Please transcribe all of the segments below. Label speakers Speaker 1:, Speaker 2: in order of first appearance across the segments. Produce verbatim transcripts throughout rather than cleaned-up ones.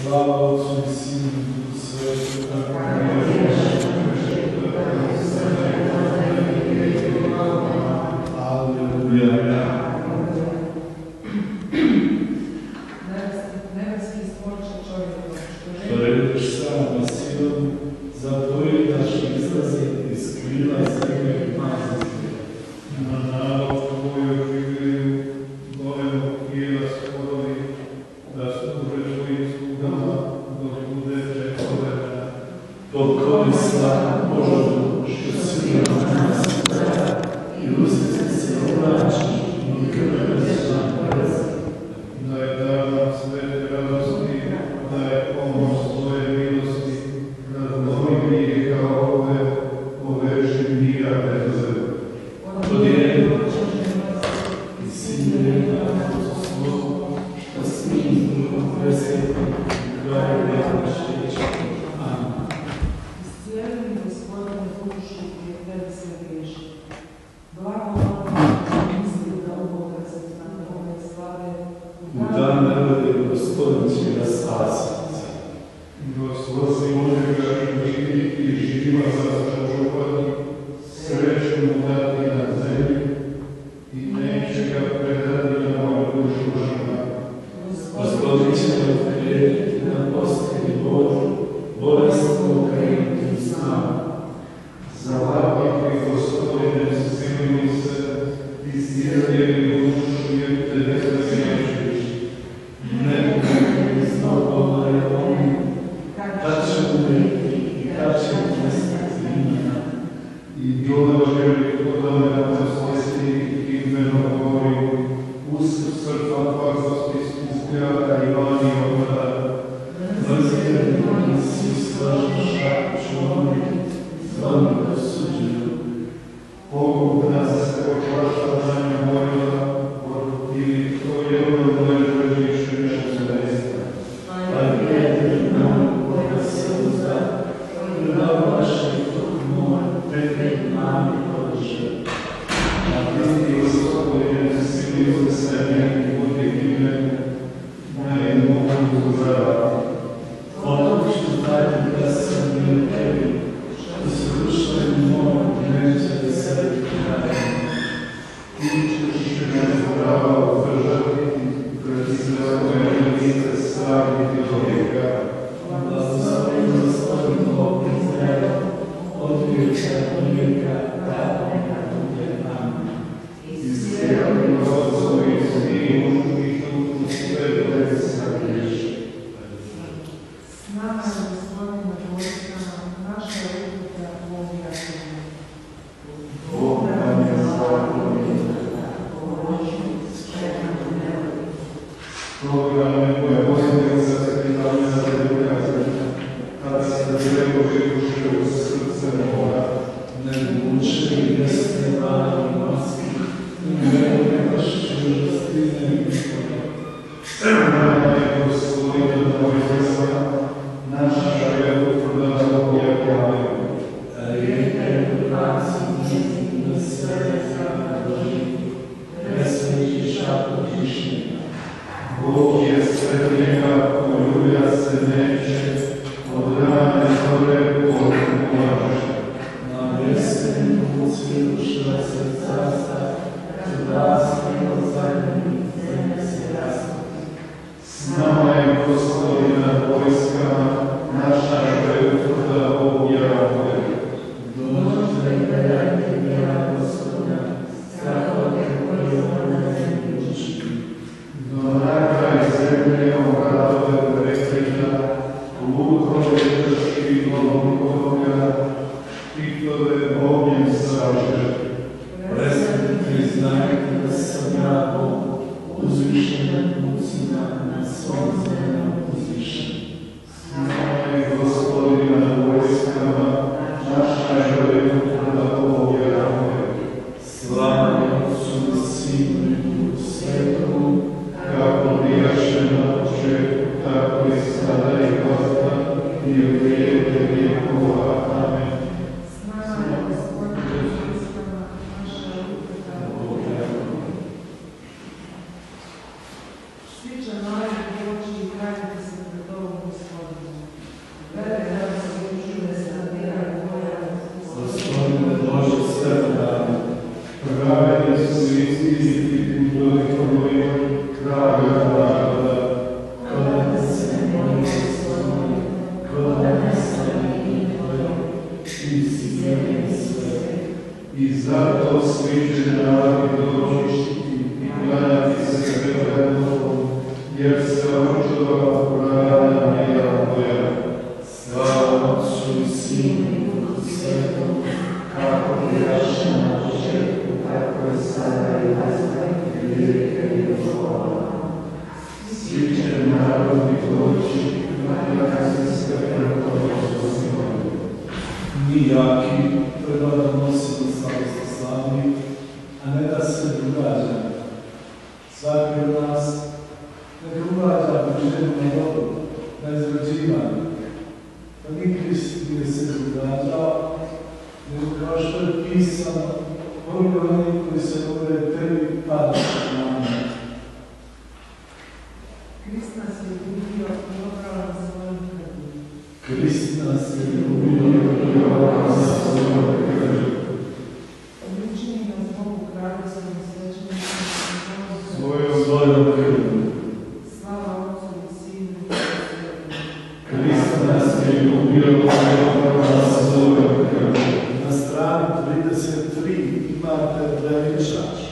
Speaker 1: Slava Otcu i Sinu i Duhu Svetom, kako Otcu i Sinu i Duhu Svetom, kako prijašnje na početku, tako i sada i nazad i vijeke i vjekova. Svi će narodi doći, najjaka se preporučiti. Mi jaki treba da nosimo slabosti slabih, a ne da se događa. Svaki od nas ne događa po ženu na dobro, na izrađivanje. Pa ni Krist nije se događao, nego kao što je pisano, ovi oni koji se govore tebi padati na mene.
Speaker 2: Krist nas je ljubio i obrao na svojom krvi.
Speaker 1: Krist nas je ljubio i obrao na svojom krvi.
Speaker 2: Učini nas Bogu kraljevstvom i svećenikom
Speaker 1: svojom svojom krvi.
Speaker 2: Slava Otcu i Sinu i Duhu Svetom.
Speaker 1: Krist nas je ljubio i obrao na svojom krvi. Na strani trideset tri imate veličač.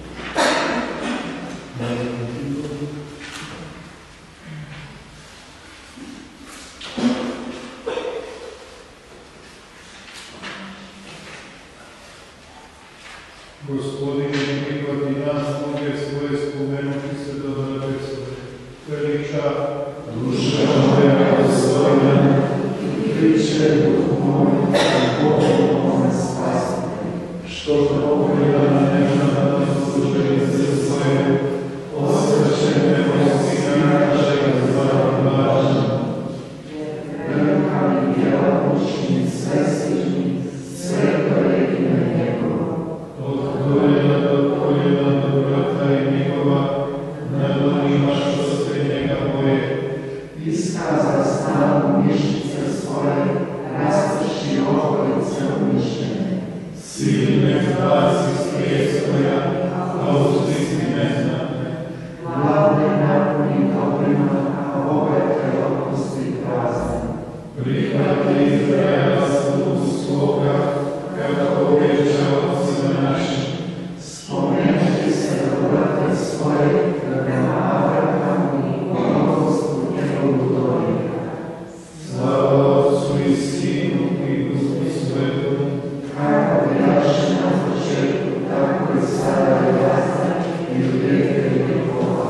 Speaker 3: Gospodine, prihvati nas, noge svoje, spomenuti se do nebesa. Veliča
Speaker 1: duša moja dostojna i priče duh moj, Bogu moj spasitelj, što pogleda na nema na služenice svoje, osvećene postignače i zavažne. Velika mi djela učini sve stižni, sve koje ime njegovo. Od koljena do koljena do vrata i njegova, nad onima što se njega boje. Iskaza snagu mišice svoje, rastrši okolice umišljene. Silne glasi sprijestoja, a uzdisti neznatne. Glavne napuni dobrima, a bogate opusti prazne. Prihvati Izraela slugu svoga, kako obećao ocima našim. Spomenuti se dobrate svoje, prema Abrahamu i potomstvu njegovu dojega. Slava Otcu i Sinu i Duhu Svetom, kako prijašnje na početku, tako i sada i nazad i u vijeke vjekova.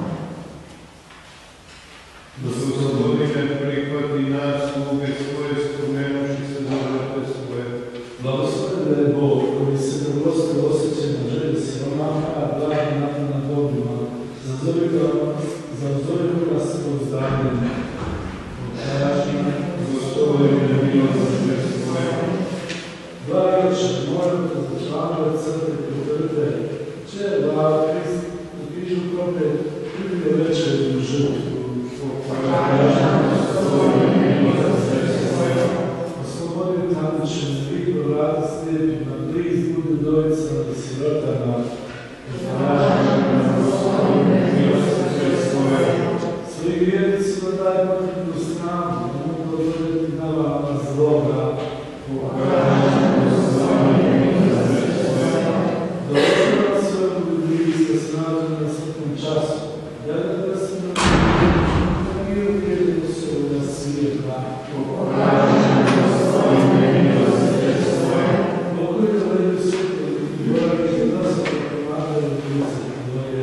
Speaker 3: da se Gospodine prihvati nas, sluge svoje, spomenuši se dobrate svoje.
Speaker 1: Blagoslovljen je Bog koji se preprosto osjeća na želji siromaha, blagi na dobrima, zauzori ga s pouzdanjem.
Speaker 3: Gospodine, milosrđe svoje.
Speaker 1: Blagi Oče, molim te za članove crkve potrte, će Vlada Krist u križu propet privije večernju žrtvu. Oslobodi tanične, vidno vrata slijepima, bliz budi dovica do sirotama. Svoji vjernicima daj potrebnu snagu, da mogu odvrljati na vama zloga. Da ostavljam svojom ljubivstva snažu na svakom času, da da se na miru vjeruju svoga svijeta. Mogu je da vedu svjetlo i govoriti da nas pomagaju krize tvoje.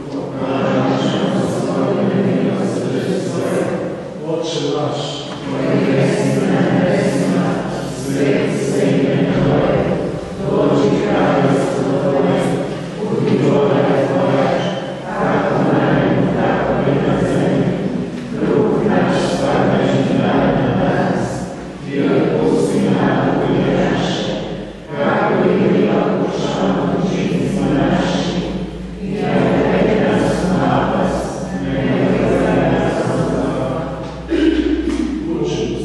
Speaker 1: Oče naš, koji jesi na nebesima, sveti se ime Tvoje, dođi kraljevstvo Tvoje, budi volja Tvoja, kako na nebu, tako i na zemlji. Kruh naš svakodnevni daj nam danas, i otpusti nam dugove naše, kako i mi otpuštamo dužnicima našim, i ne uvedi nas u napast, nego izvedi nas od zla. Uči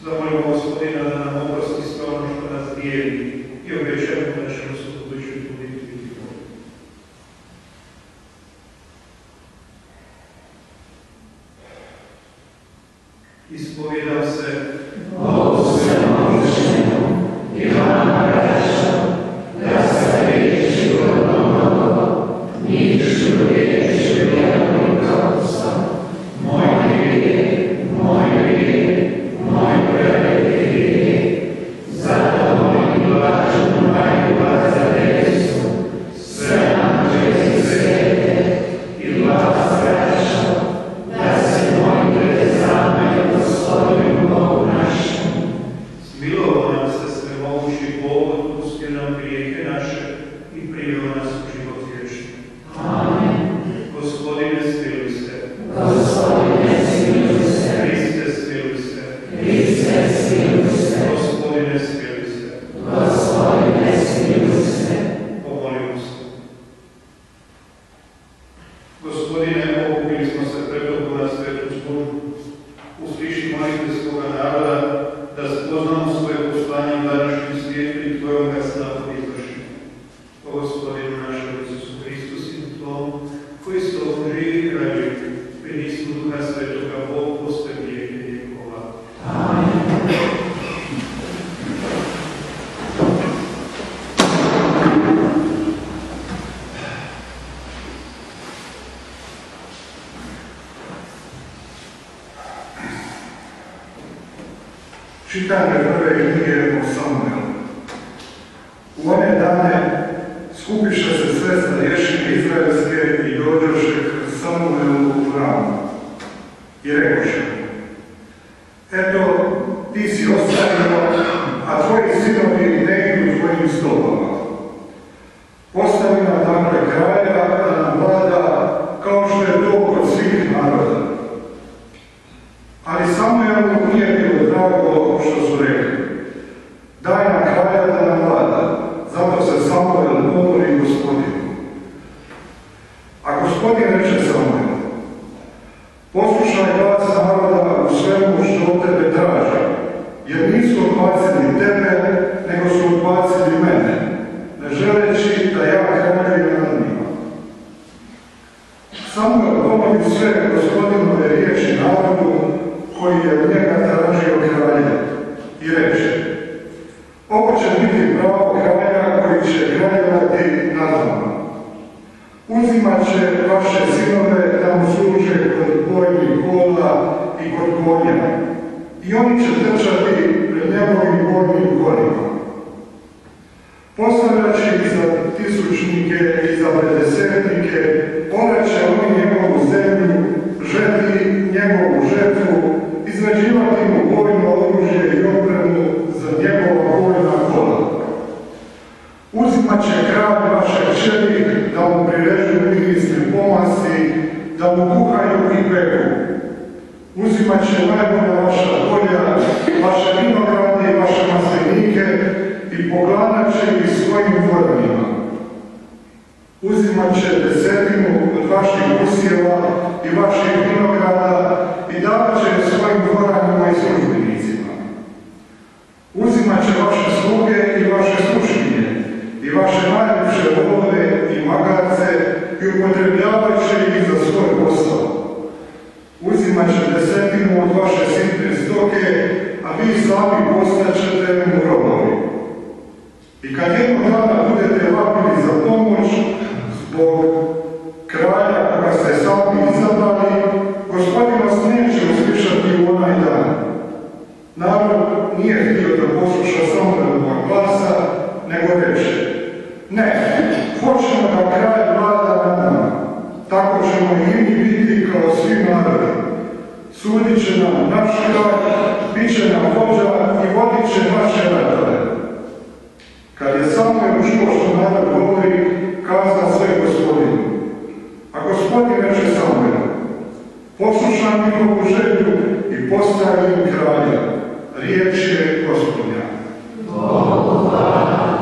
Speaker 3: Zamolimo Gospodina da nam oprosti sve ono što nas dijeli i obećamo da ćemo se u budućoj molitvi biti bolji. Ispovijedam se
Speaker 1: Bogu svemoćnemu i vama braćo, da sa riječi godnomogo, niču riječi vjernim propusom, moj grije, moj grije, moj veliki grije, zato molim blaženu majku Lazaresu, sve anđele i svete i vas braćo, da se molite za me, Gospodinu Bogu našemu.
Speaker 3: Smilovao nam se svemogući Bog, otpustio nam grijehe naše i priveo nas u život vječni.
Speaker 1: Amen.
Speaker 3: Gospodine, smiluj se.
Speaker 1: Gospodine, smiluj se.
Speaker 3: Hriste, smiluj se.
Speaker 1: Hriste, smiluj se.
Speaker 3: Gospodine, smiluj se.
Speaker 1: Gospodine, smiluj se.
Speaker 3: Pomolimo se. Gospodine, okupili smo se pred Tobom na svetu službu. Usliši molitve svoga naroda, da spoznamo svoje poslanje u današnjem svijetu i Tvojom ga snagu izvršimo. O Gospodinu našem Isusu Hristu, Sinu Tvojom, koji s Tobom živi i kraljuje, pri nisku Duha Svetoga, Bog postoje vijeke vjekova.
Speaker 1: Amen.
Speaker 4: Čitanje prve knjige o Samuelu. U one dane skupiše se sve starješine izraelske i dođoše k Samuelu u Ramu. I rekoše mu: Eto, ti si ostavio, a tvoji sinovi ne idu tvojim stopama. Postavi nam dakle kraja da nam vlada kao što je to kod svih naroda. Ali Samuelu nije bilo drago što su rekli: Daj nam kralja da nam vlada. Zato se Samuel pomoli Gospodinu. A Gospodin reče Samuelu: Poslušaj glas naroda u svemu što od tebe traže, jer nisu odbacili tebe, nego su odbacili mene, ne želeći da ja kraljujem nad njima. Samuel pomoli sve Gospodinove riječi narodu, koji je od njega tražio kralja, i reče: Ovo će biti pravo kralja koji će kraljevati nad vama. Uzimat će vaše sinove da mu služe kod bojnih kola i kod konja, i oni će trčati pred njegovim bojnim kolima. Postavljat će ih za tisućnike i za pedesetnike, orat će oni njegovu zemlju, žeti njegovu žetvu, izrađivati mu bojno oružje i opremu za njegova bojna kola. Uzimat će kralj vaše kćeri da mu prirežu mirisne pomasti, da mu kuhaju i peku. Uzimat će najbolja vaša polja, vaše vinograde i vaše maslinike i poglanat će ih svojim dvoranima. Uzimat će desetinu od vaših usjeva i vaših vinograda i davat će svojim dvoranima i službenicima. Uzimat će vaše sluge i vaše sluškinje i vaše najljepše volove i magarce i upotrebljavat će ih za svoj posao. Uzimat će desetinu od vaše sitne stoke, a vi sami postaćete mu robovi. I kad jednog dana budete vapili za pomoć zbog kralja koga ste sami izabrali, Gospodin vas neće uslišati u onaj dan. Narod nije htio da posluša Samuelova glasa, nego reče: Ne, hoćemo da kralj vlada nad nama, tako ćemo i mi biti kao svi narodi. Sudit će nam naš kralj, bit će nam vođa i vodit će naše ratove. Kad je Samuel čuo što narod govori, kazao sve Gospodinu. A Gospodin reče Samuelu: Poslušaj njihovu želju i postavi im kralja. Riječ je Gospodnja.
Speaker 1: Bogu hvala.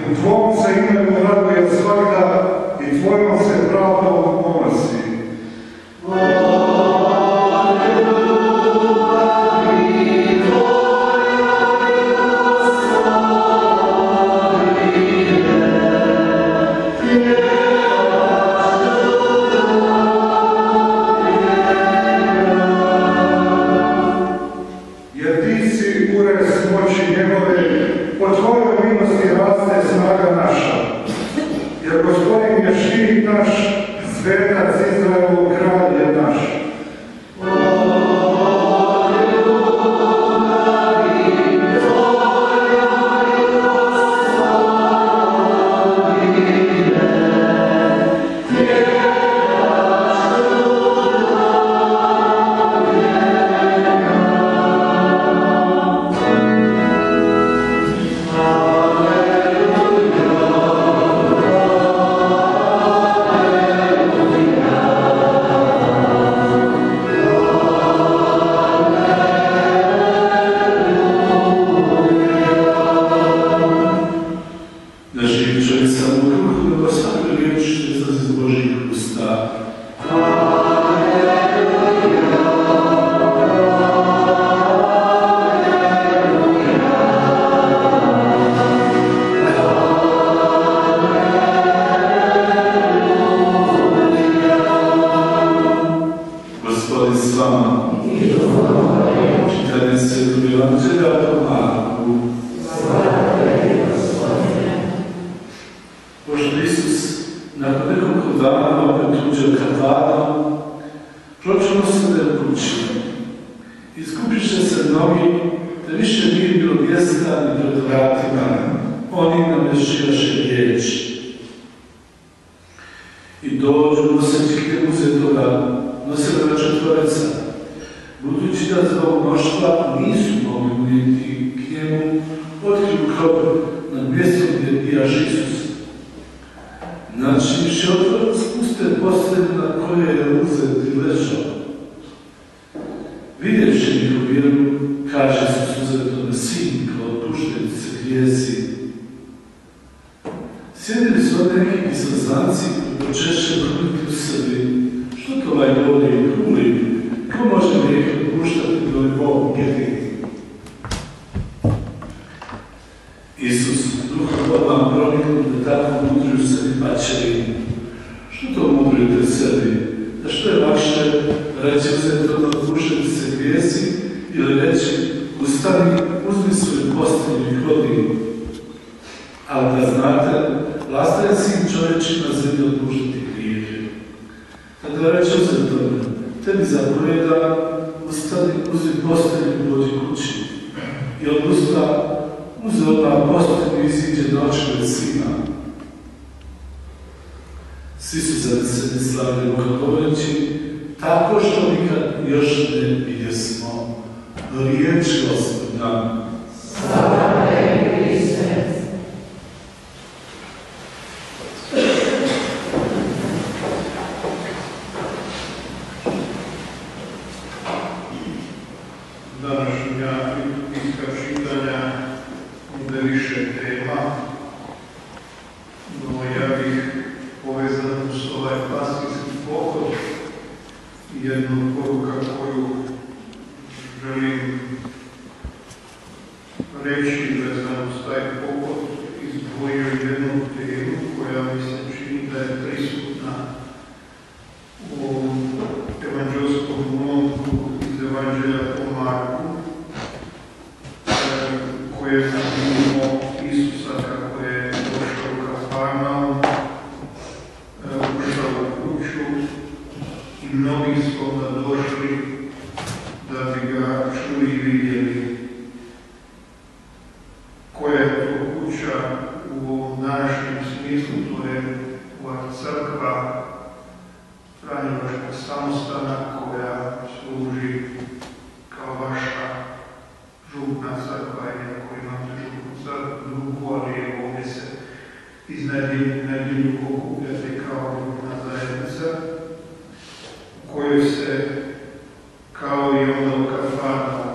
Speaker 4: U Tvom se imenu raduje svakda i Tvojom se pravdom ponosi.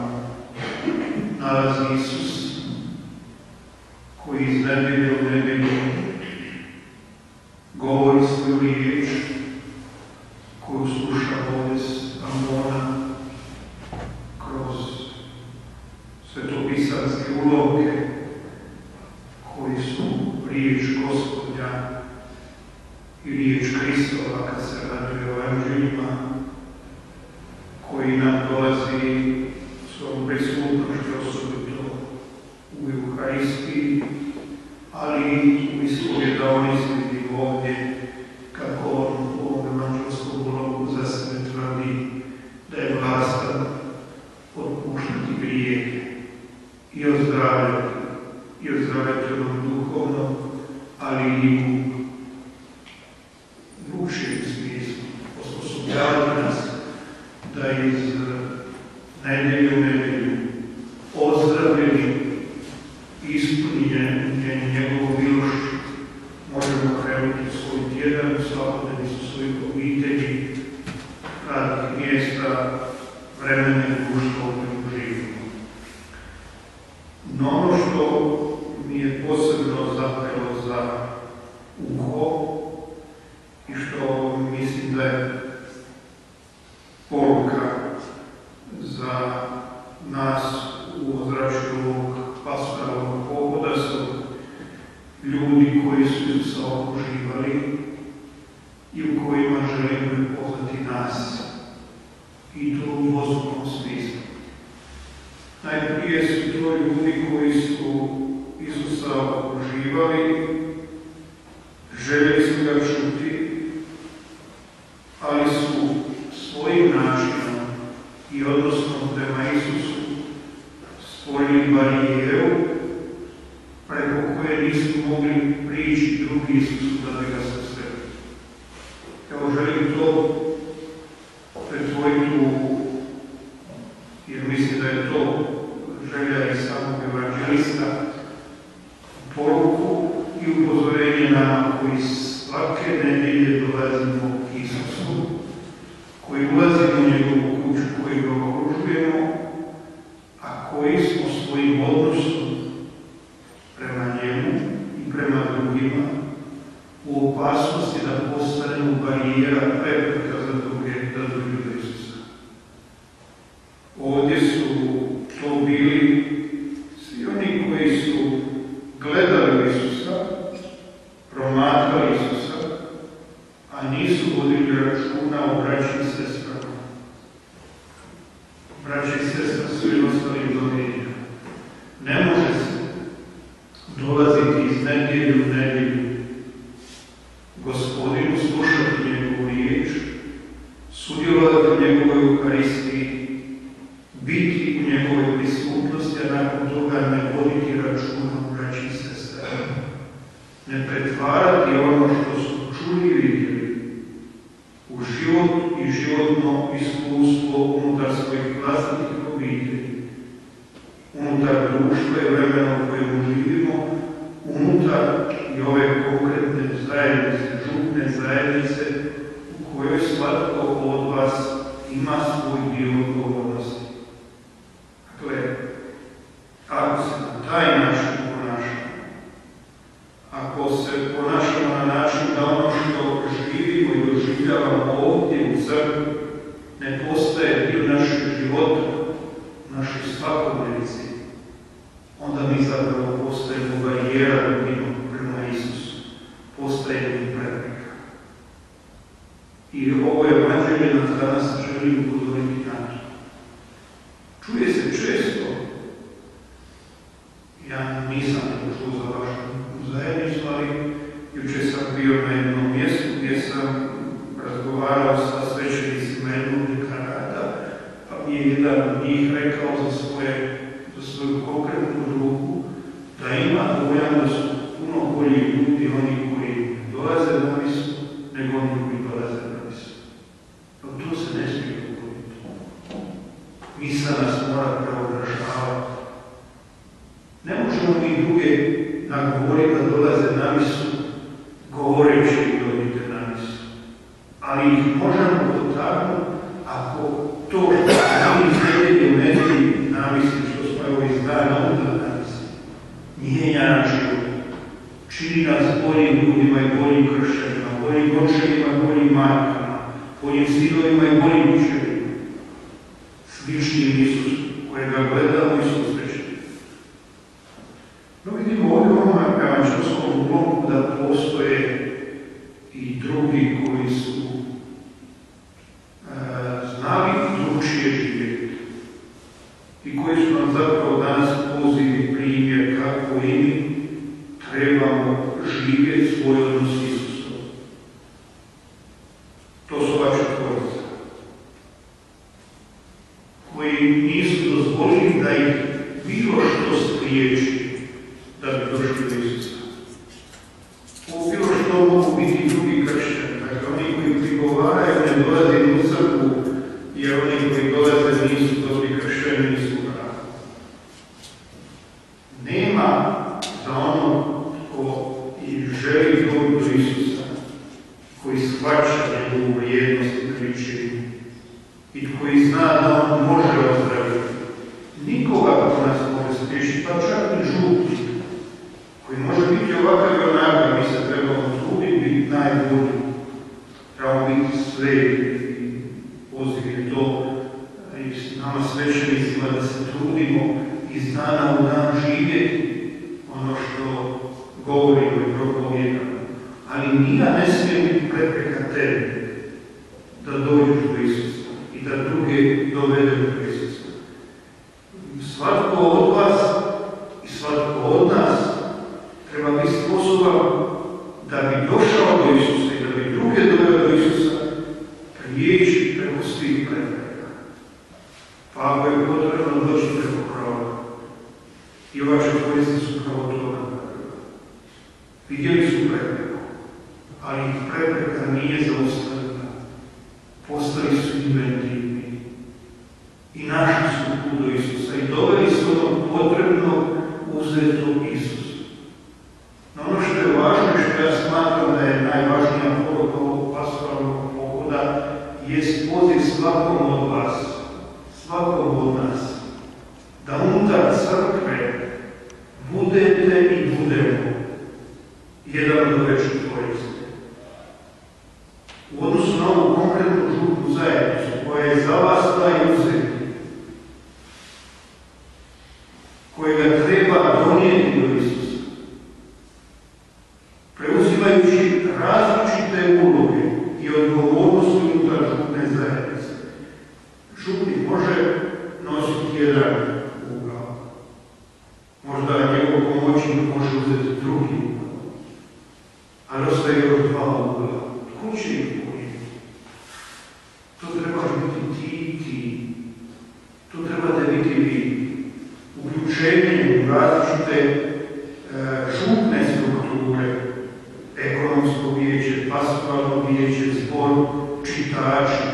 Speaker 3: koji iz nedelje u nedelju koji su riječ Gospodja i riječ Kristova kad se radi o evanđeljima, koji nam dolazi svom prisutnošću osobito u Euharistiji, ali i u ispovjedaonici ovdje, kako on u ovom evanđelskom ulogu za sebe tvrdi da je vlastan otpuštati grijehe i ozdravljati, i ozdravljati onom duhovnom, ali i u ušem smislu, osposobljavati nas da iz nedjelju u nedjelju ozdravljeni, ispunjenje njegovu milošću možemo krenuti svoj tjedan, svakodnevnicu svojih obitelji, radnih mjesta, vremena i društva u kojem živimo. No ono što mi je posebno zapelo za uho i što mislim da je poruka za nas u ozračju ovog pastoralnog pohoda su ljudi koji su Isusa okruživali i u kojima želimo prepoznati nas, i to u dvostrukom smislu. Najprije su to ljudi koji su Isusa okruživali, željeli su ga čuti, ali su svojim načinom i odnosom prema Isusu stvorili barijeru preko koje nisu mogli prići drugi Isusu da bi ga susreli. Evo želim to pretvoriti u, jer mislim da je to želja i samog evanđelista, poruku i upozorenje nama koji svake nedjelje dolazimo k Isusu, koji ulazimo u njegovu kuću, koji ga okružujemo, a koji smo svojim odnosom prema njemu i prema drugima u opasnosti da postanemo barijera, prepreka za druge, da dođu do Isusa. Ovdje su to bili svi oni koji su gledali Isusa, promatrali Isusa, a nisu vodili računa o braći i sestrama. Braći i sestra su i ostali domenja. Ne može se dolaziti iz nedjelju u nedjelju Gospodinu, slušati njegovu riječ, sudjelovati u njegovoj Euharistiji, biti u njegovoj prisutnosti, a nakon toga ne voditi računa o braći i sestra. Ne pretvarati ono što su čuli i vidjeli u život i životno iskustvo unutar svojih vlastitih obitelji, unutar društva i vremena u kojem živimo, unutar i ove konkretne zajednice, župne zajednice u kojoj svatko od vas ima svoj dio odgovornosti. Dakle, ako se na taj način ponašamo, ako se ponašamo na način da ono što živimo i doživljavamo ovdje u crkvi ne postaje dio našeg života, našoj svakodnevici, onda mi zapravo postajemo barijera ljudima prema Isusu, postajemo i prepreka. I ovo evanđelje nas danas želi upozoriti na to. Čuje se često, ja nisam to čuo za vašu zajednicu, ali jučer sam bio na jednom mjestu gdje sam razgovarao sa svećenicima jednog dekanata, pa mi je jedan od njih rekao za, svoje, za svoju konkretnu drugu da ima dojam da su puno bolji ljudi oni koji dolaze na misu nego oni koji dolaze na misu. No to se ne smije dogoditi. Misa nas mora preobražavati. Ne možemo mi druge nagovoriti da dolaze na misu govoreći i dođite na misu. Ali ih možemo dotaknuti ako to što mi iz nedjelje u nedjelji namisli, što smo evo iz dana onda namisli, mijenja naš život. Čini nas boljim ljudima i boljim kršćanima, boljim očevima i boljim majkama, boljim sinovima i boljim učevima. Sličnim Isusu, kojega gledamo i susrećemo. No vidimo ovdje u ovom evanđelju živjeti svoj odnos s Isusom. To su ova četvorica, koji nisu dozvolili da ih bilo što spriječi da bi došli do Isusa. Ovo bilo što mogu biti drugi kršćani, dakle oni koji prigovaraju ne dolaze u crkvu, jer oni koji dolaze nisu dobri kršćani, nisu pravi. Nema za ono ko i želi doći do Isusa, koji shvaća njegovu vrijednost i pričinu i koji zna da on može ozdraviti. Nikoga ko nas može spriječiti, pa čak i župnik, koji može biti ovakav i onakav, mi se trebamo truditi biti najbolji, trebamo biti sveti. Poziv je to i s nama svećenicima da se trudimo iz dana u dan živjeti ono što govorimo i propovjedamo. Ali nija ne smije biti prepreka tebi da dođeš do Isusa i da druge dovedeš do Isusa. Svatko od vas i svatko od nas treba biti sposoban da bi došao do Isusa i da bi druge doveo do Isusa prijeći preko svih prepreka. Pa ako je potrebno doći preko krova. I ova četvorica su pravo to napravila. Vidjeli su prepreku, ali prepreka nije zaustavljena. Postali su inventivni i našli su put do Isusa i doveli su ono potrebno uzeto Isusu. No ono što je važno i što ja smatram da je najvažnija poruka ovog pastoralnog pohoda jest poziv svakom od vas, svakom od nas, da unutar crkve budete i budemo jedan od ove četvorice. U odnosu na ovu konkretnu župnu zajednicu koja je za vas taj uzet, kojega treba donijeti do Isusa, preuzimajući različite uloge i odgovornosti unutar župne zajednice. Župnik može nositi jedan ugao. Možda njegov pomoćnik može uzeti drugi ugao. Ali ostaje još dva ugao. Tko će ih pojeti? To treba biti ti i ti. To trebate biti vi. Uključenje u različite e, župne strukture, ekonomsko vijeće, pastoralno vijeće, zbor, čitači,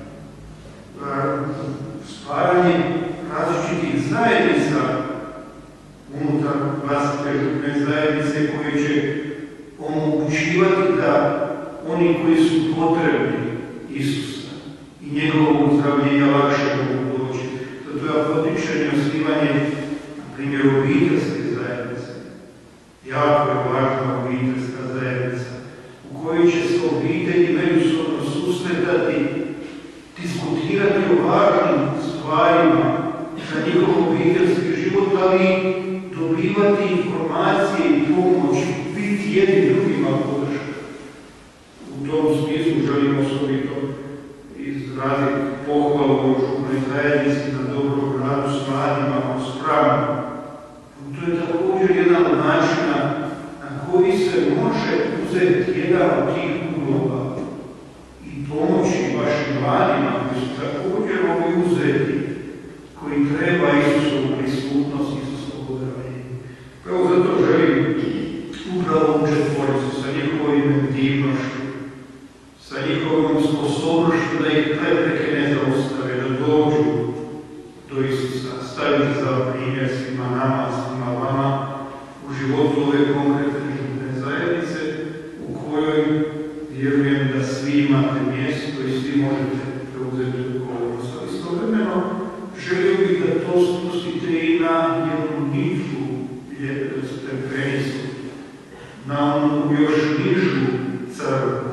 Speaker 3: stvaranje različitih zajednica unutar vlastite župne zajednice koje će omogućivati da oni koji su potrebni Isusa i njegovog uzdravljenja lakše mogu doći. Zato ja potičem i osnivanje, na primjer, obiteljske zajednice. Jako je važna obiteljska zajednica u kojoj će se obitelji međusobno susretati, diskutirati o važnim stvarima za njihov obiteljski život, ali dobivati informacije i pomoć, biti jednim drugima podrška. U tom smislu želim osobito izraziti pohvalu u župnoj zajednici na dobrom radu s mladima u Spramu. To je također jedan od načina na koji se može uzeti jedan od tih uloga i pomoći vašim mladima koji su također ovi uzeti, koji treba Isusovu prisutnost, Isusovu ozdravljenje. Evo zato želim upravo u četvoricu sa njihovom inventivnošću, sa njihovom sposobnošću da ih prepreke ne zaustave, da dođu do Isusa, staviti za primjer svima nama, svima vama u životu ove konkretne župne zajednice u kojoj vjerujem da svi imate mjesto i svi možete preuzeti odgovornost. Ali istovremeno želio bih da to spustite i na jednu nižu stepenicu, na onu još nižu crkvu,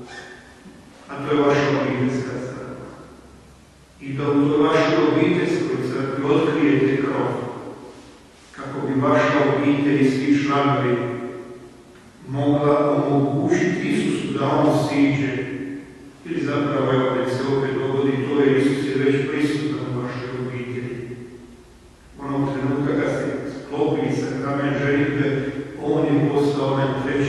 Speaker 3: a to je vaša obiteljska crkva. I da u toj vašoj obiteljskoj crkvi otkrijete krov, kako bi vaša obitelj i svi članovi mogla omogućiti Isusu da on siđe. Ili zapravo, evo, nek se opet dogodi, to je Isus je već prisutan u vašoj obitelji. Onog trenutka kad ste sklopili sa kamen ženitbe, on je postao onaj treći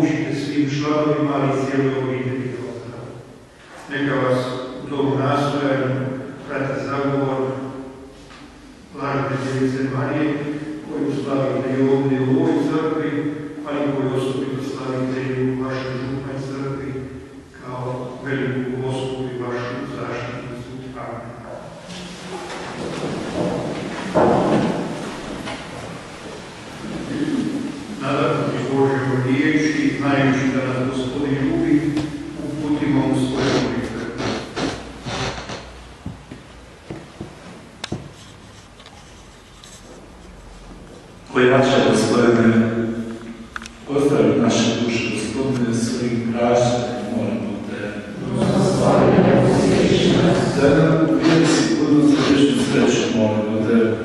Speaker 3: omogućite svim članovima i cijeloj obitelji Boga. Neka vas u tom nastojanju prati zagovor Blažene Djevice Marije, koju slavite i ovdje u ovoj crkvi, ali koju osobito slavite i u vašoj župnoj crkvi, kao veliku Gospu i vašu zaštitnicu. Amen. Nadati Božjoj riječi, znajući da nas Gospodin ljubi, uputimo mu svoje molitve.
Speaker 1: Ojačaj, Gospodine, pozdravi naše duše, Gospodine, svojim praštanjem, molimo Te. Da nam u vjeri sigurnost i vječnu sreću, molimo Te.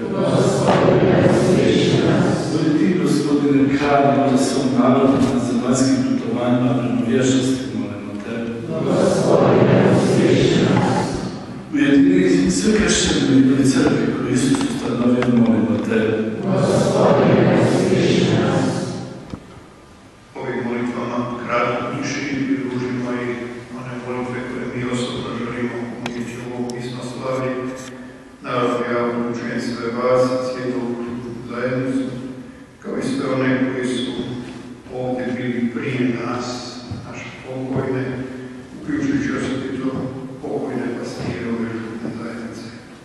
Speaker 1: Budi Ti, Gospodine, hrani za svom narodu na zemaljskim putovanjima prema vječnosti, molimo Te. Ujedini sve kršćane i crkve koji Isus ustanovio, molimo Te.
Speaker 3: Ovim molitvama kratko piši i pridružimo i one molitve koje mi osobno želimo umjeći u ovom pismoslavi. Naravno, ja uključujem sve vas, cijelu zajednicu, kao i sve one koji su ovdje bili prije nas, naše pokojne, uključujući osobito pokojne pastire ove župne zajednice.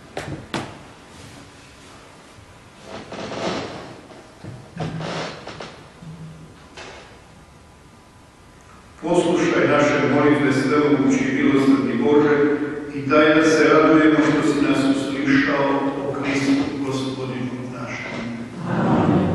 Speaker 3: Poslušaj naše molitve, svemogući i milosrdni Bože, i daj da se radujemo što si nas uslišao o Kristu Gospodinu našem. Amen.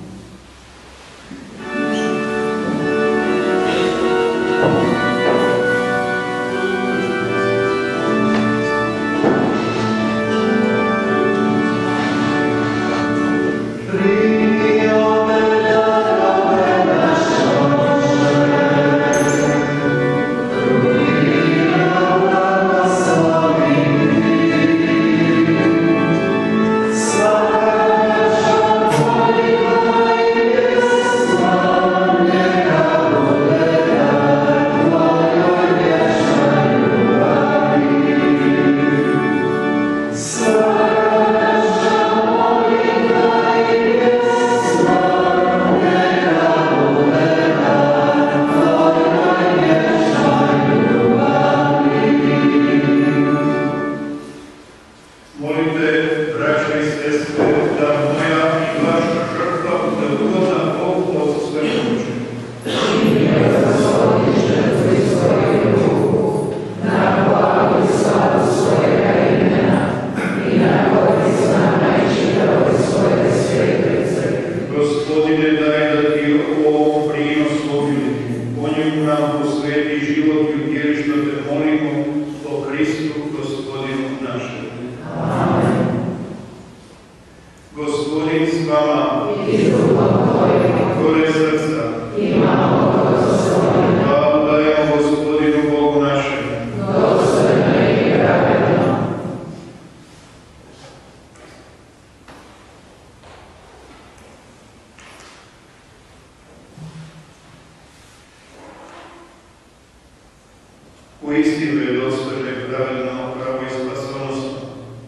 Speaker 3: Uistinu je dostojno i pravedno, pravo i spasonosno.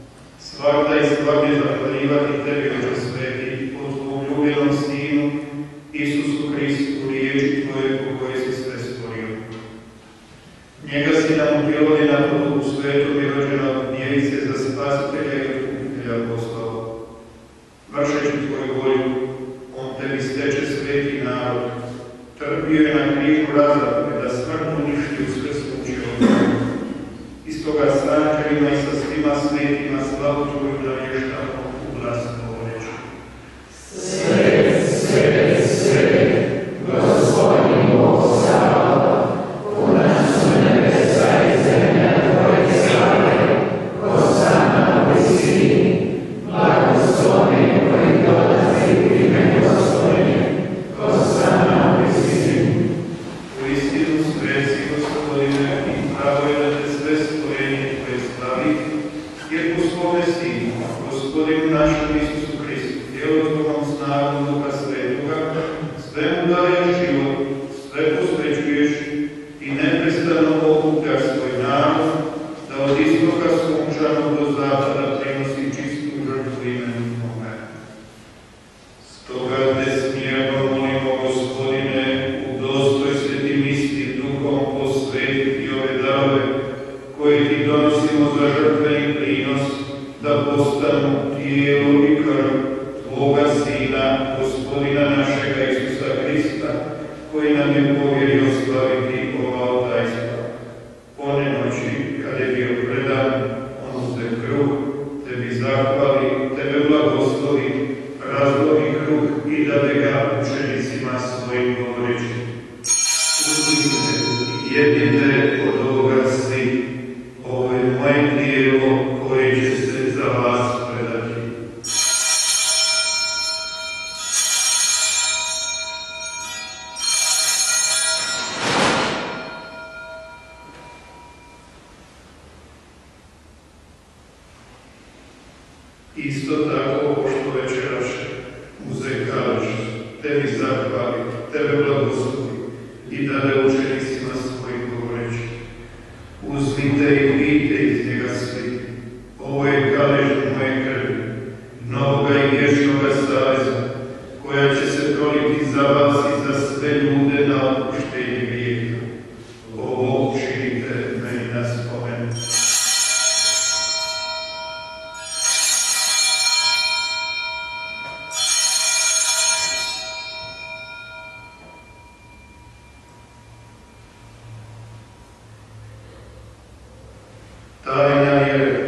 Speaker 3: Svakda i svakdje zahvaljivati Tebi, Oče sveti, po Tvom ljubljenom Sinu, Isusu Hristu, riječi Tvoje po koje si sve stvorio. Njega si nam u djelodi na Duhu Svetom i rođena od Djevice za spasitelja i otkupitelja postao. Vršeći Tvoju volju, On Tebi steče sveti narod. Trpio je na križu razapne, da smrt uništi u sve slučaje. Iz toga s anđelima i sa svima svetima slavu Tvoju navještamo u glasno govoreći.
Speaker 2: Svet, svet, svet, Gospodin Bog Sabaoth, puna su nebesa i zemlja Tvoje slave, Hosana u visini, blagosloven koji dolazi u ime Gospodnje, Hosana u visini.
Speaker 3: Uistinu sveci, Gospodine, i pravo je da Te sve stvorenje Tvoje slavi, jer po svome Sinu, Gospodinu našem Isu koji nam je povjerio slaviti ova tajstva. One noći, kad je bio predan, on uze kruh, tebi zahvali, tebe blagoslovi, razlomi kruh i dade ga učenicima svojim govoreći: uzmite i jedite od ovoga svi, ovo je moje tijelo koje će se za vas predati. Isto tako, pošto večeraše, uze kališ, tebi zahvali, tebe blagoslovi i dade učenicima svojim govoreći: uzmite i pijte iz njega svi, ovo je kališ moje krvi, novoga i vječnoga saveza, koja će se proliti za vas i za sve ljude na otpuštenje grijeha. Ovo činite meni na spomen. Tajna vjere.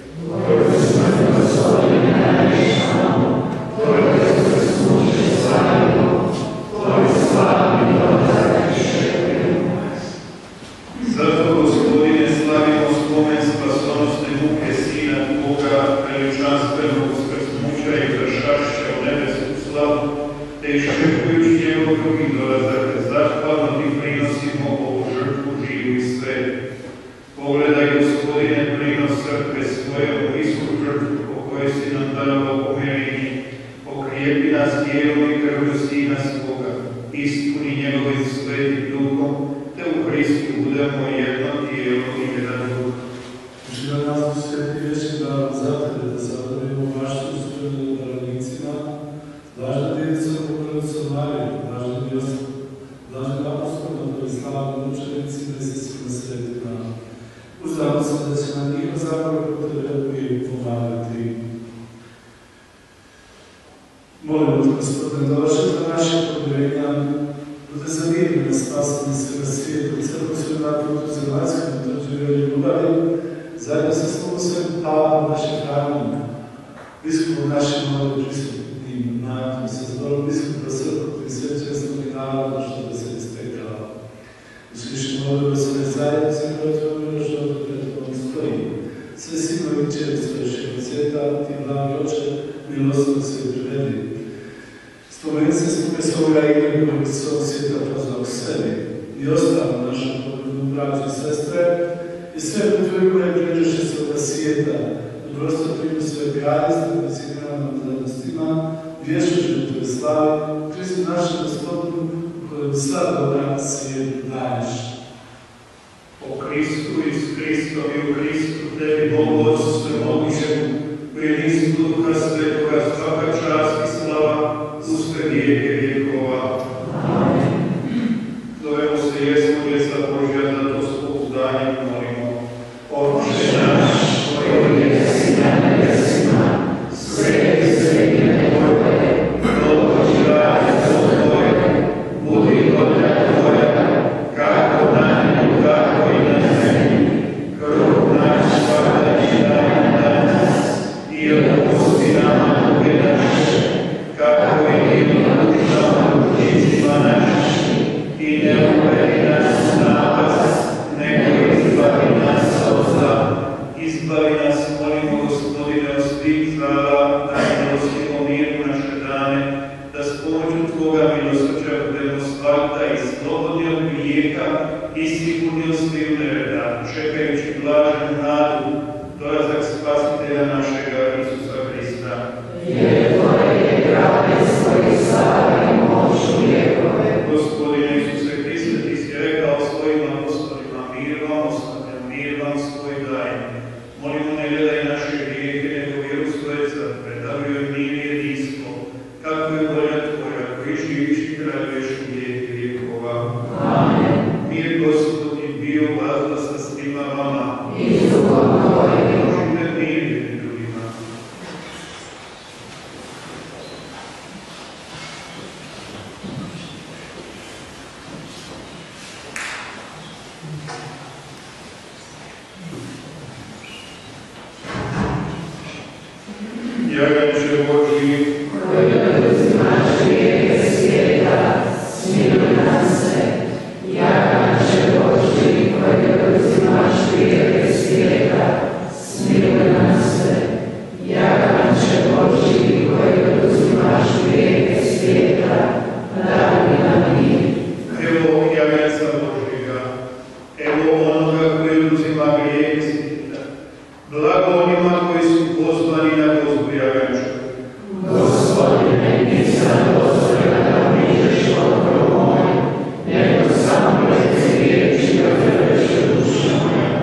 Speaker 3: Zato, Gospodine, slavimo spomen spasonosne muke Sina Tvoga, veličanstvenog uskrsnuća i zašašća u nebesku slavu, te iščekujući njegov drugi dolazak, zahvalno ti prinosimo ovu žrtvu živu i svetu. Pogledaj, Gospodine, prinos crkve svoje u blisku žrtvu po kojoj si nam darovao pomirenje, okrijepi nas tijelom i krvlju Sina svoga, ispuni njegovim svetim duhom, te u Hristu budemo jedno tijelo i jedan duh.
Speaker 1: Živa nas u sveti vječni dar za tebe, da zadovoljimo maštu usprednju darovnicima, blažna djevica Bogorodica Marija, blažna Josip, blažna apostolna pravoslavna učenicima i sa svima svetima. Uzdamo se da će nam njihov zapravo kod tebe uvijek pomagati. Molimo te, Gospodine, da vaše za naše pomirenja bude zamirno spasanje svega svijeta, crkvu svoju naputu zemaljskom dođevaju ljubavi, zajedno sa slovom svojim Pavlom našim hranom, biskupom našim ovdje prisutnim natom, sa zborom biskupa crkvu i sve čestnog naroda što da se istekao. Uslišimo ovdje svoje zajednice koje tvoj miloš ovdje pred tobom stoji. Sve sinovi i čeri svoješega svijeta, ti blagi oče, milostno se privedi. Spomeni se skupe svoga igre kojeg svog svijeta pozvao k sebi i ostalo našom poglednu braću i sestre i sve putve koje pređeše svoga svijeta, dobrosto primu svoje kraljestvo, da si granama zadnostima, vječnu životu i slavi, Kristu našem Gospodinu, u kojem sva dobra svijetu daješ.
Speaker 3: O Kristu i s Kristom i u Kristu, tebi Bogu Otcu svemogućemu, u jedinstvu Duha Svetoga, svaka čast i slava, uspe vijeke vjekova. Amen. Zovemo se jesmo djeca Božja, da to s pouzdanjem molimo. Oče naš, koji jesi na nebesima, sveti se ime Tvoje, dođi radi Tvoje, budi volja Tvoja, kako na nebu, tako i na zemlji. Kruh naš svakdanji daj nam danas i otpusti nama duge naše, kako i mi otpuštamo dužnicima našim, i ne uvedi nas u napast, nego izbavi nas od zla. Izbavi nas, molimo, Gospodine, od svih zala, da milostimo mir u naše dane, da s pomoću Tvoga milosrđa budemo svakda i slobodni od grijeha i sigurni od svih nereda, čekajući blaženu nadu, dolazak Spasitelja našega Isusa Hrista.
Speaker 5: Jer Tvoje je kraljestvo i slava i moć u vjekove.
Speaker 3: Gospodine Isuse Hriste, ti si rekao svojim apostolima: mir vam ostavljam, mir vam svoj dajem. Molimo, ne gledaj naše grijehe, nego vjeru svoje crkve, daruj joj mir i jedinstvo, kako je volja Tvoja, koji živiš i kraljuješ u vijeke vjekova.
Speaker 5: Amen.
Speaker 3: Mir Gospodin bio vazda sa svima vama.
Speaker 5: I s duhom Tvojim.
Speaker 3: Možite mir jednim drugima. Jaganče Božji,
Speaker 5: koji oduzimaš grijehe svijeta, smiluj nas se. Jaganče Božji, koji oduzimaš grijehe svijeta, smiluj nas se. Jaganče Božji, koji oduzimaš grijehe svijeta, daruj nam mir.
Speaker 3: evo jaganca Božjega, evo onoga koji oduzima grijehe svijeta. Blago onima koji su pozvani na gozbu jaganča.
Speaker 5: Gospodine, nisam dozvoljena da uđeš dobro moj, nego samo reci riječi odreće duša moja.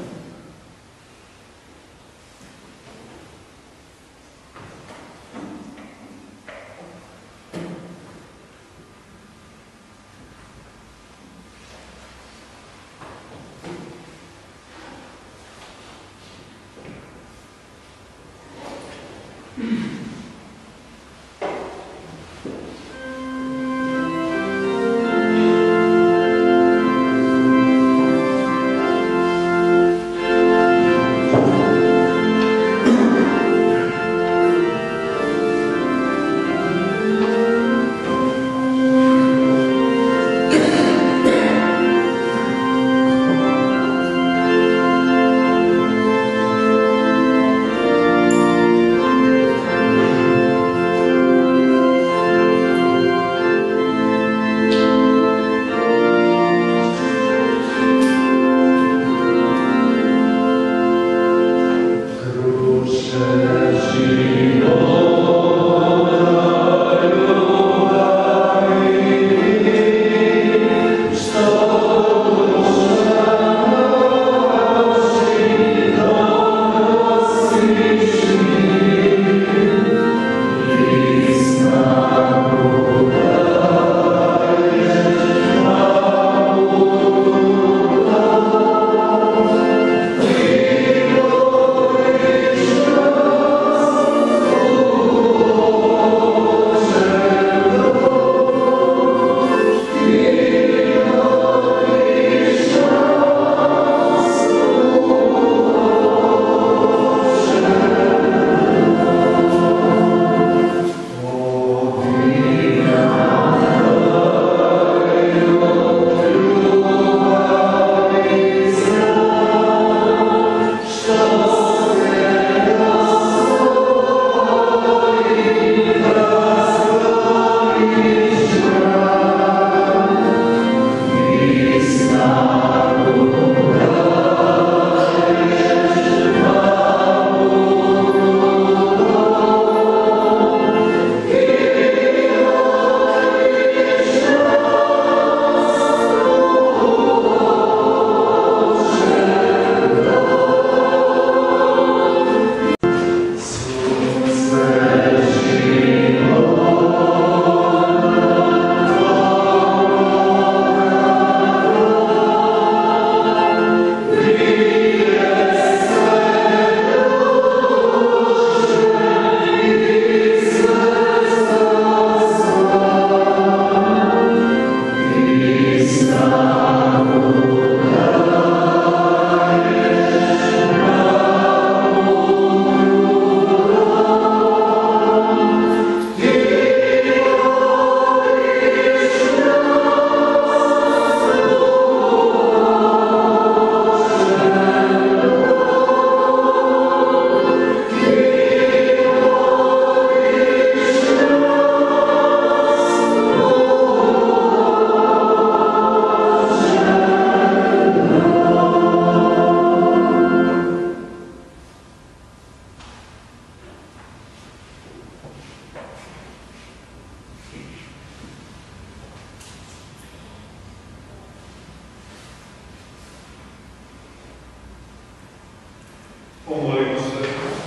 Speaker 3: Pomolimo se.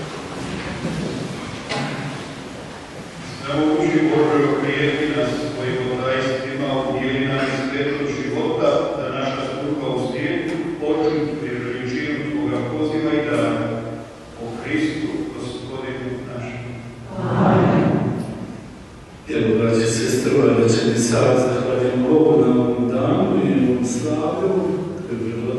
Speaker 3: Svemogući Bože, oprijeti nas svojim odajstvima, udjeli nam iz svetog života, da naša služba u svijetu počne pri veličinu Tvoga poziva i dana. O Hristu, Gospodinu našem.
Speaker 5: Amen.
Speaker 1: Evo, braći i sestre, ovaj večernji sad zahvaljujem Bogu na ovom danu i ovom slavlju, koji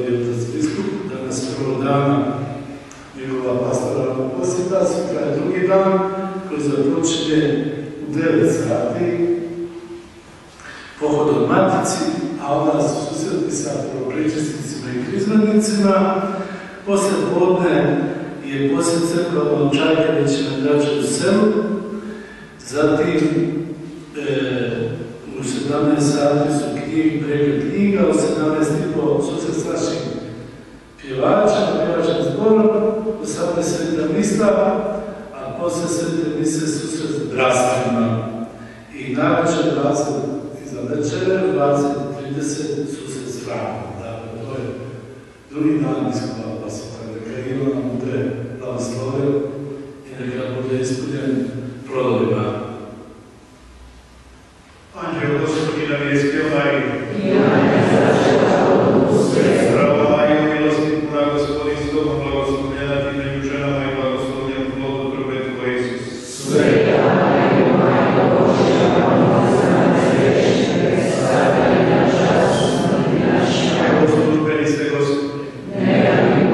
Speaker 6: nas susreti sa prvopričesnicima i krizmanicima. Poslije podne je poslije crkva Čajkovića na Drače u selu. Zatim e, u sedamnaest sati su knjigi, pregled knjiga, u sedamnaest i po susret s našim pjevačem, pjevačkim zborom, osamnaest sveta mista, a poslije svete mise susret s bratstrima. I najveće dvadeset iza večere, dvadeset trideset susret s Frankom. Dakle, to je drugi dan iskola pasota. Neka Ivo nam bude blagoslovio i neka bude ispunjen plodovima.
Speaker 3: Anđeo Gospodina vijestila i
Speaker 5: Sve
Speaker 3: prava i u milosti puna Gospodin s tobom, blagoslovljena ti među ženama i blagoslovljen plod utrobe tvoje, Isus.
Speaker 5: Sveta Mario, Majko Božja, molimo za nas griješne, sada i na čas smrti naše.
Speaker 3: Gospod, meni ste Gospod.
Speaker 5: Neka mi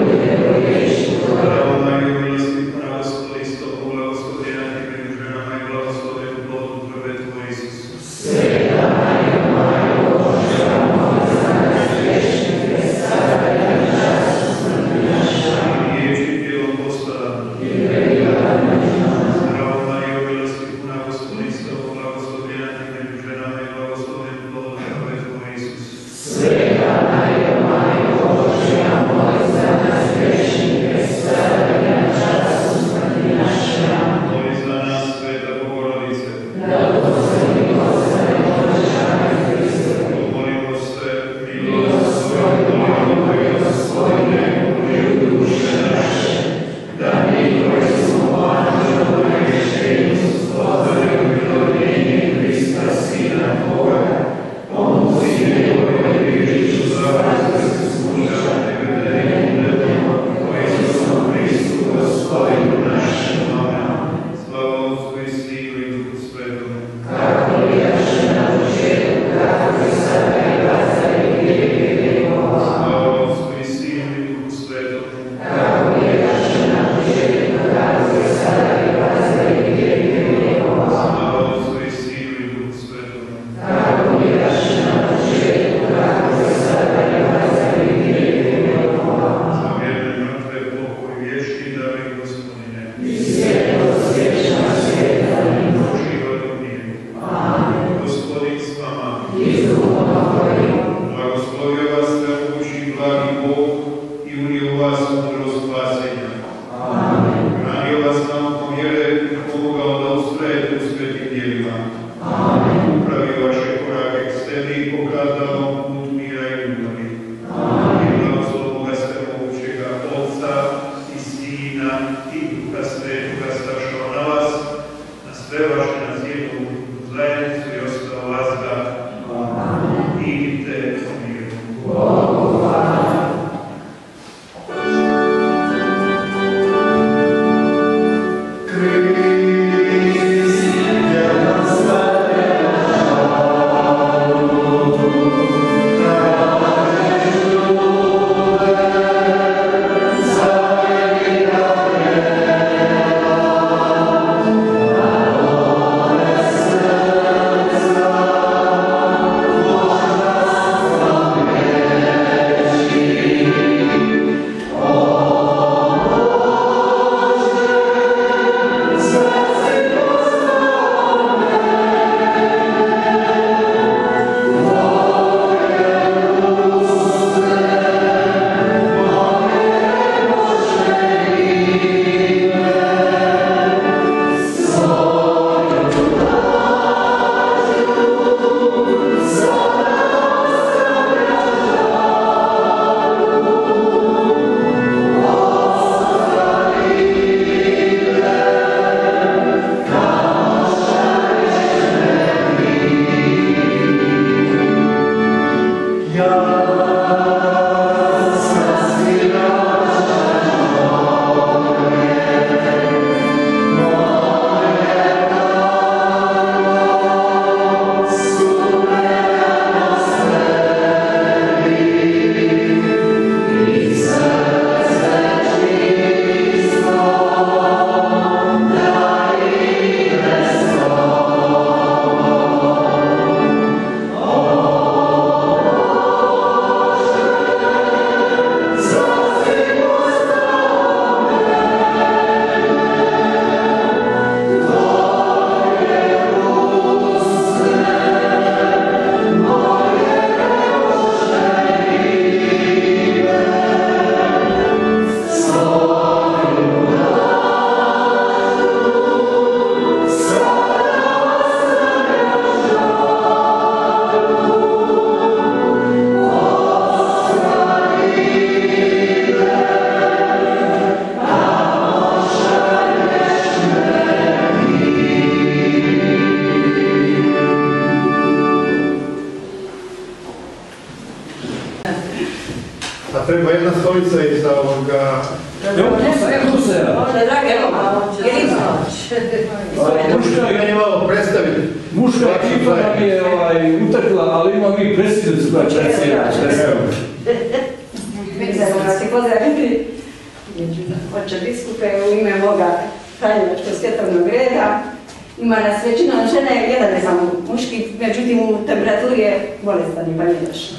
Speaker 3: A treba jedna stolica iza ovoga...
Speaker 7: Evo, tu se ja.
Speaker 5: Možda drage Roma, jer
Speaker 3: Muška je malo predstaviti.
Speaker 7: Muška ekipa nam je utakla, ali ima mi predsjednicu koja će predsjedati.
Speaker 5: Mi se vas i pozdraviti. Oče biskupe, u ime moga Franjevačkog svjetovnog reda. Ima nas većinom žene, jedan je samo muški, međutim u temperaturi je bolestan i pa nije došao.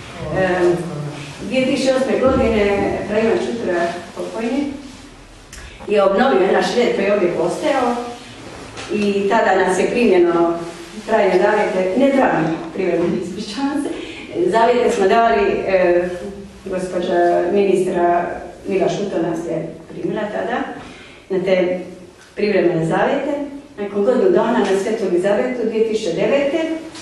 Speaker 5: dvije tisuće osme. godine Franjevac Čutura pokojni je obnovio naš red koji je ovdje postojao i tada nas je primljeno trajne zavjete, ne trajne privremene, ispričavam se, zavjete smo davali, e, gospođa ministra Mila Šuto nas je primila tada na te privremene zavjete. Nakon godinu dana na Svetu Elizabetu dvije tisuće devete.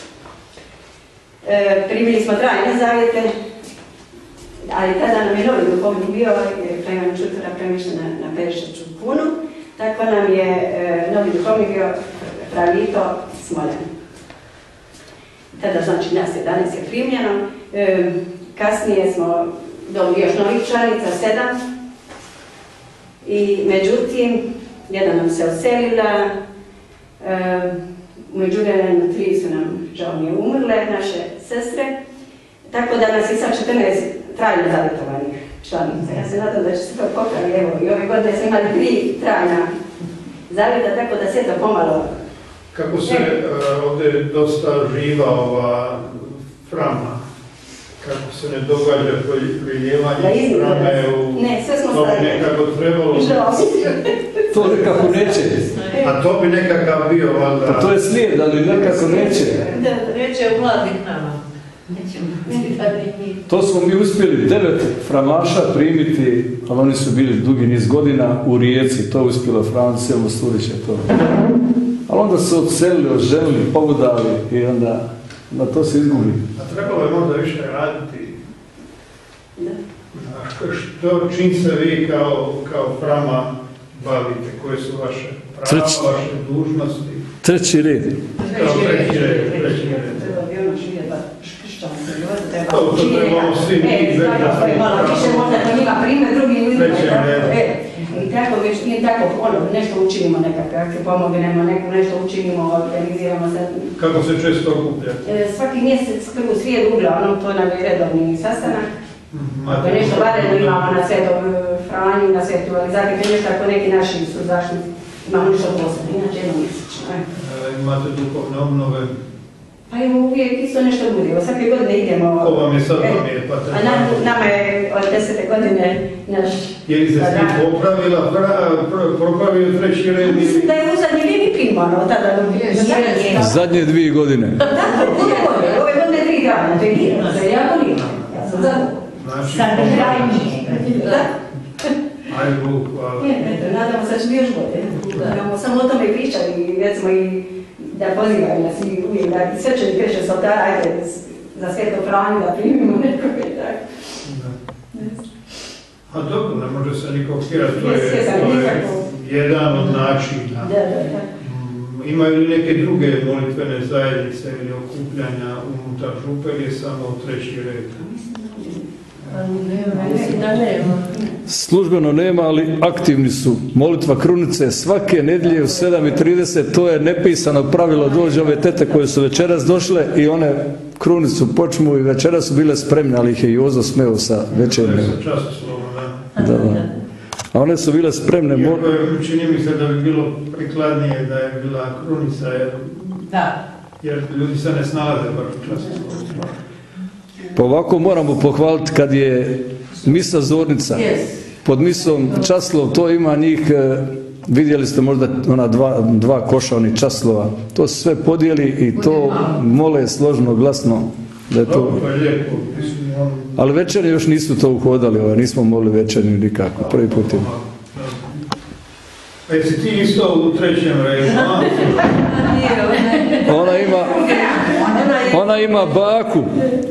Speaker 5: E, primili smo trajne zavjete, ali tada nam je novi duhovnik bio, jer Franjevac Čutura premješten na, na Perišću Punu, tako nam je e, novi duhovnik bio Pravito Smoljan. Tada znači nas jedanaest je primljeno, e, kasnije smo dobili još novih članica, sedam, i međutim, jedna nam se oselila, e, međutim, tri su nam, žao mi je, umrle, naše sestre, tako da nas je sad četrnaest trajno zavjetovanih članica. Ja se nadam da će se to popraviti, evo, i ove godine smo imali tri trajna zavjeta, tako da se to pomalo...
Speaker 3: Kako se uh, ovdje dosta živa ova frama, kako se ne događa priljevanje frame u...
Speaker 5: Ne, sve smo
Speaker 3: to bi
Speaker 5: stavili.
Speaker 3: nekako trebalo...
Speaker 7: To nekako neće.
Speaker 3: A to bi nekakav bio, valjda...
Speaker 7: Pa to je slijed, ali nekako neće.
Speaker 5: Da, neće u mladih nama.
Speaker 7: To smo mi uspjeli devet framaša primiti, ali oni su bili dugi niz godina u Rijeci, to je uspjelo Franci, evo Sturića to. Ali onda su odselili, oženili, pogodali i onda na to se izgubi.
Speaker 3: A trebalo je možda više raditi.
Speaker 5: Da.
Speaker 3: A što, čim se vi kao, kao frama bavite, koje su vaše prava,
Speaker 7: Treći.
Speaker 3: vaše dužnosti?
Speaker 7: Treći red.
Speaker 3: Kao treći red, treći red.
Speaker 5: Treba bi ono živjeti, kršćanstvo, treba
Speaker 3: To trebamo svi mi
Speaker 5: izgledati.
Speaker 3: izgledati.
Speaker 5: Malo više možda to njima primjer, drugi ljudi.
Speaker 3: Treći red.
Speaker 5: I tako već, nije tako, ono, nešto učinimo nekakve akcije, pomognemo, neko, nešto učinimo, organiziramo se.
Speaker 3: Kako se često okuplja?
Speaker 5: E, svaki mjesec prvu srijedu uglavnom, to nam je redovni sastanak. Ako je nešto vareno imamo na Svetom Franju, na Svetu Elizabetu, nešto ako neki naši su zaštitni, imamo nešto posebno, inače jedno mjesečno.
Speaker 3: E, imate duhovne obnove?
Speaker 5: Pa evo uvijek isto nešto bude, evo svake godine idemo...
Speaker 3: Ko vam je sad vam je
Speaker 5: A nam, nama je od desete godine naš...
Speaker 3: Je li se svi popravila, popravio treći red?
Speaker 5: Mislim da je u zadnje vrijeme primano, tada do
Speaker 7: Zadnje dvije godine.
Speaker 5: Da, ove godine tri dana, to je divno, to je jako divno. Ja sam zadovoljna.
Speaker 3: Znači,
Speaker 5: Sad je krajnji. Da.
Speaker 3: Ajde, Bog, hvala.
Speaker 5: Nadamo se da će biti još bolje. Imamo samo o tome pričali, recimo i da pozivaju nas i uvijek da i svećeni kreće s oltara, ajde za Sveto Franju da primimo nekoga i tako.
Speaker 3: A dobro, ne može se niko okirati, to je,
Speaker 5: Jes, jes, ali
Speaker 3: to je
Speaker 5: nikako.
Speaker 3: jedan od načina.
Speaker 5: Da, da, da.
Speaker 3: Mm, Imaju li neke druge molitvene zajednice ili okupljanja unutar župe ili je samo treći red?
Speaker 5: Mislim da nema.
Speaker 7: Službeno nema, ali aktivni su. Molitva krunice svake nedjelje u sedam i trideset, to je nepisano pravilo, dođe ove tete koje su večeras došle i one krunicu počmu i večeras su bile spremne, ali ih je Jozo smeo sa večernjem.
Speaker 3: To je sa časoslovom, da.
Speaker 7: Da, da. A one su bile spremne.
Speaker 3: Iako je, čini mi se da bi bilo prikladnije da je bila krunica, jer,
Speaker 2: Da.
Speaker 3: jer ljudi se ne snalaze baš u časoslovu.
Speaker 7: Pa ovako moramo pohvaliti kad je misa zornica. Pod misom časlov, to ima njih, vidjeli ste možda ona dva, dva koša onih časlova. To se sve podijeli i to mole složno, glasno. Da je to... Ali večernje još nisu to uhodali, ovaj, nismo molili večernju nikako, prvi put je.
Speaker 3: A jesi ti isto u trećem redu?
Speaker 7: Ona ima, ona ima baku.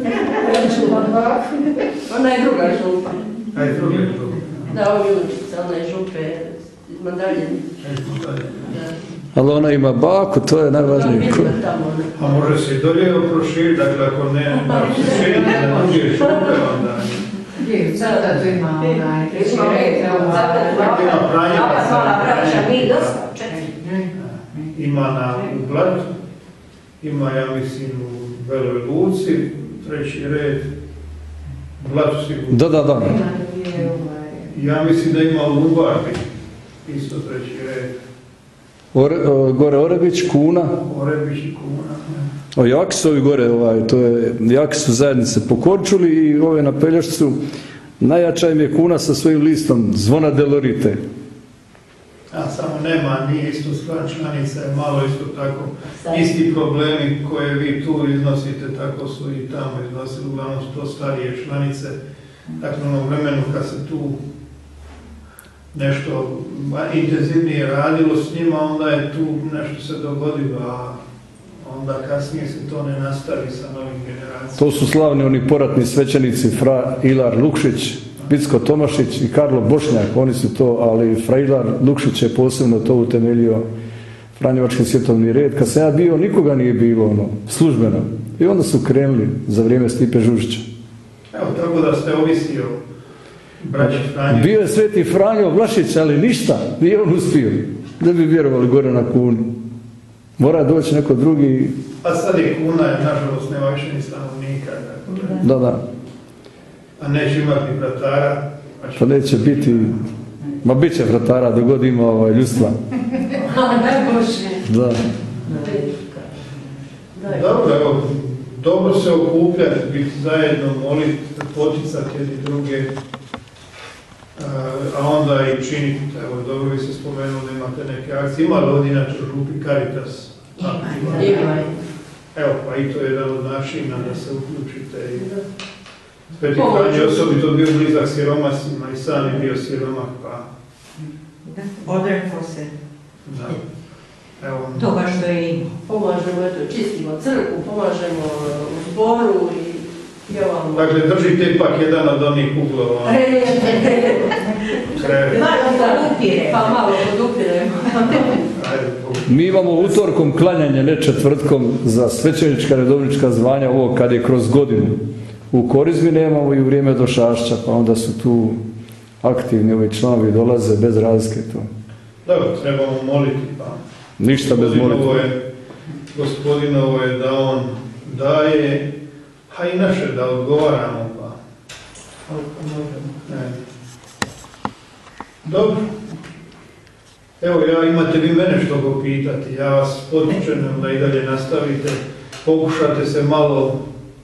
Speaker 5: Ona je druga župa.
Speaker 3: A je druga župa.
Speaker 5: Da, ovo je učica, ona je župe iz Mandaljeni.
Speaker 7: Ali ona ima baku, to je najvažnije.
Speaker 3: A može se i dolje proširiti, dakle ako ne, ne se širiti na druge župe, onda...
Speaker 2: sada tu ima onaj treći
Speaker 5: Ima
Speaker 2: red, evo,
Speaker 5: mala braća, mi dosta, četiri.
Speaker 3: Ima na u Blatu, ima, ja mislim, u Veloj Luci, treći red, u Blatu sigurno.
Speaker 7: Da, da, da.
Speaker 3: Ja mislim da ima u Lubarbi, isto treći red.
Speaker 7: Ore, o, gore Orebić, Kuna.
Speaker 3: Orebić i Kuna.
Speaker 7: O, jaki su ovi gore, ovaj, to je, jaki su zajednice po Korčuli i ove na Pelješcu. Najjača im je Kuna sa svojim listom, Zvona Delorite.
Speaker 3: A samo nema, nije isto članica, je malo isto tako. Isti problemi koje vi tu iznosite, tako su i tamo iznosili, uglavnom su to starije članice. Dakle, ono vremenu kad se tu nešto intenzivnije radilo s njima, onda je tu nešto se dogodilo, a onda kasnije se to ne nastavi sa novim generacijama.
Speaker 7: To su slavni oni poratni svećenici, fra Ilar Lukšić, Vicko Tomašić i Karlo Bošnjak, oni su to, ali fra Ilar Lukšić je posebno to utemeljio, Franjevački svjetovni red. Kad sam ja bio, nikoga nije bilo ono, službeno. I onda su krenuli za vrijeme Stipe Žužića.
Speaker 3: Evo, tako da ste ovisio braći Franjević.
Speaker 7: Bio je Sveti Franjo Vlašić, ali ništa, nije on uspio. Da bi vjerovali gore na Kuni. Mora doći neko drugi.
Speaker 3: A sad je Kuna, je, nažalost, nema više ni stanovnika.
Speaker 7: Da, da.
Speaker 3: A neće imati ni vratara.
Speaker 7: Pa neće biti, ma bit će vratara dok god ima ovaj, ljudstva. Da.
Speaker 3: Dobro, evo, dobro se okupljati, biti zajedno, moliti, poticati jedni druge, a onda i činiti. Evo, dobro vi se spomenuli da imate neke akcije. Ima li ovdje inače župi Caritas?
Speaker 5: Ima.
Speaker 3: Evo, pa i to je jedan od načina da se uključite. I Sveti Franjo osobito bio blizak siromasima i sam je bio siromah, pa...
Speaker 2: Odrekao se.
Speaker 3: Da. Evo,
Speaker 2: Toga što je imao.
Speaker 5: Pomažemo, eto, čistimo crkvu, pomažemo u zboru i pjevamo.
Speaker 3: dakle, držite ipak jedan od onih uglova. Krevet.
Speaker 5: Pa malo podupiremo.
Speaker 3: Ajde,
Speaker 7: Mi imamo utorkom klanjanje, ne četvrtkom, za svećenička redovnička zvanja, ovo kad je kroz godinu. U Korizmi nemamo i u vrijeme došašća, pa onda su tu aktivni ovi članovi, dolaze bez razlike to.
Speaker 3: dobro, trebamo moliti, pa...
Speaker 7: Ništa bez molitve.
Speaker 3: Gospodinovo je da on daje, a i naše da odgovaramo, pa... Ne. Dobro. Evo, ja imate vi mene što go pitati, ja vas potičem da i dalje nastavite, pokušate se malo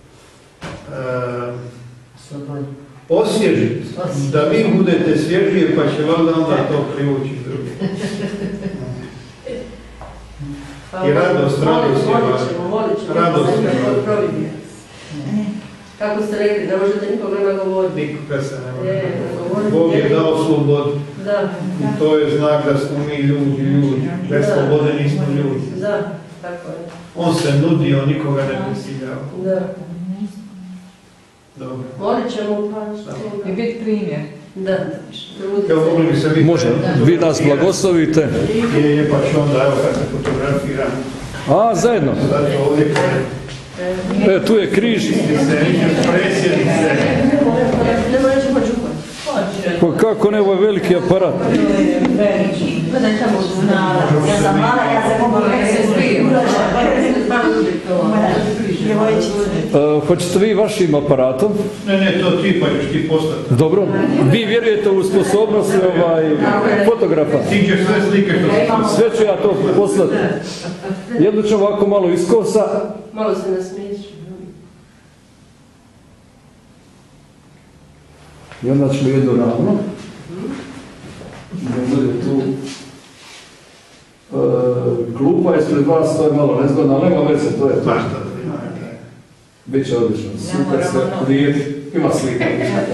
Speaker 3: e, osvježiti, da vi budete svježije, pa će valjda onda to privući drugi. I radost, radost je važna. Radost je važna.
Speaker 5: Kako ste rekli, ne možete nikoga nagovoriti.
Speaker 3: Nikoga se ne može. Bog je dao slobodu.
Speaker 5: Da.
Speaker 3: I to je znak da smo mi ljudi, ljudi. Bez slobode nismo ljudi.
Speaker 5: Da, tako je.
Speaker 3: On se nudi, on nikoga ne prisiljava.
Speaker 5: Da.
Speaker 3: Dobro.
Speaker 5: Molit ćemo pa...
Speaker 2: I biti primjer.
Speaker 5: Da.
Speaker 3: Evo, mogli bi se vi...
Speaker 7: Može, vi nas blagoslovite.
Speaker 3: Je, je, pa ću onda, evo kad se fotografiram.
Speaker 7: A, zajedno.
Speaker 3: Zato ovdje koje...
Speaker 7: E, tu je križ.
Speaker 3: Presjednice.
Speaker 5: Ne možemo čupati.
Speaker 7: Pa kako ne, ovo je veliki aparat.
Speaker 5: Gledaj tamo na... Ja sam mala, ja sam mogla se zbiju.
Speaker 7: Uh, hoćete vi vašim aparatom?
Speaker 3: Ne, ne, to ti pa ćeš ti postati.
Speaker 7: Dobro. Vi vjerujete u sposobnost ovaj, fotografa?
Speaker 3: Ti ćeš sve slike što se...
Speaker 7: Sve ću ja to poslati. Jedno ću ovako malo iskosa.
Speaker 5: Malo se nasmiješ.
Speaker 7: I onda ćemo jedno ravno. Da bude tu. E, klupa ispred vas, to je malo nezgodno, ali nema veze, to je to.
Speaker 3: Baš to.
Speaker 7: Biće odlično. Super se lijep. Ima slika.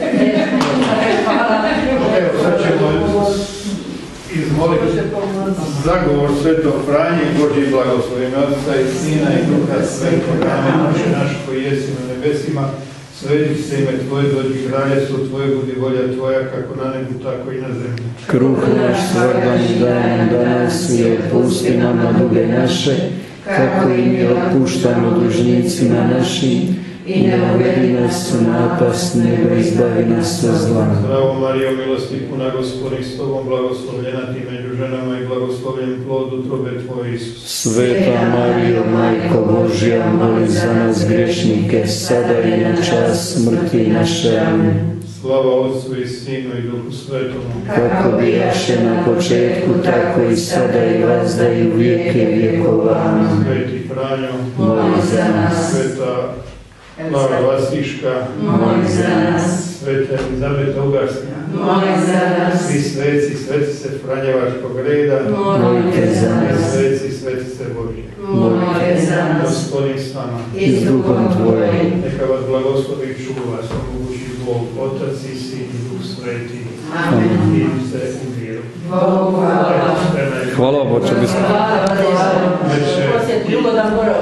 Speaker 3: Evo, sad ćemo izmoliti zagovor Svetog Franje, Božji blagoslov ime Otca i Sina i Duha Svetoga. Amen. Oče naš koji jesi na nebesima, sveti se ime Tvoje, dođi kraljestvo Tvoje, budi volja Tvoja, kako na nebu, tako i na zemlji.
Speaker 7: Kruh naš svakdanji daj nam danas i otpusti nam na duge naše, kako i mi otpuštamo dužnicima našim,
Speaker 1: i ne uvedi nas u napast, nego izbavi nas od zla.
Speaker 3: Zdravo Marijo, milosti puna, Gospodin s tobom, blagoslovljena ti među ženama i blagoslovljen plod utrobe tvoje, Isus.
Speaker 1: Sveta Marijo, Majko Božja, moli za nas grešnike, sada i na čas smrti naše. Amen.
Speaker 3: Slava Otcu i Sinu i Duhu Svetomu.
Speaker 1: Kako bijaše na početku, tako i sada i vazda i u vijeke vjekova. Amen.
Speaker 3: Sveti Franjo,
Speaker 1: moli za nas.
Speaker 3: Sveta Klara Vasiška,
Speaker 1: moli za nas.
Speaker 3: Sveta Elizabeta Ugarska,
Speaker 1: moli za nas.
Speaker 3: Svi sveci, svetice Franjevačkog reda,
Speaker 1: molite za nas.
Speaker 3: Sveci, svetice Božje,
Speaker 1: molite za nas.
Speaker 3: Gospodin s nama
Speaker 1: i s duhom tvojim.
Speaker 3: Neka vas blagoslovi i čuva vas, omogući Bog, Otac i Sin i Duh Sveti.
Speaker 1: Amen.
Speaker 3: I se u miru.
Speaker 1: Bogu hvala.
Speaker 7: Hvala vam, oče biskup.
Speaker 1: Hvala vam.
Speaker 3: Večer.
Speaker 2: Poslije drugo da mora